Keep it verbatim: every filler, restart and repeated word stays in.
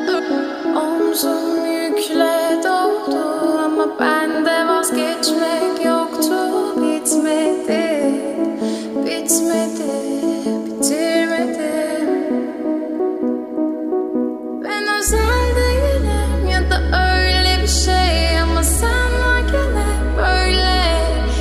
Omzum yükle doldu ama bende vazgeçmek yoktu. Bitmedi, bitmedi.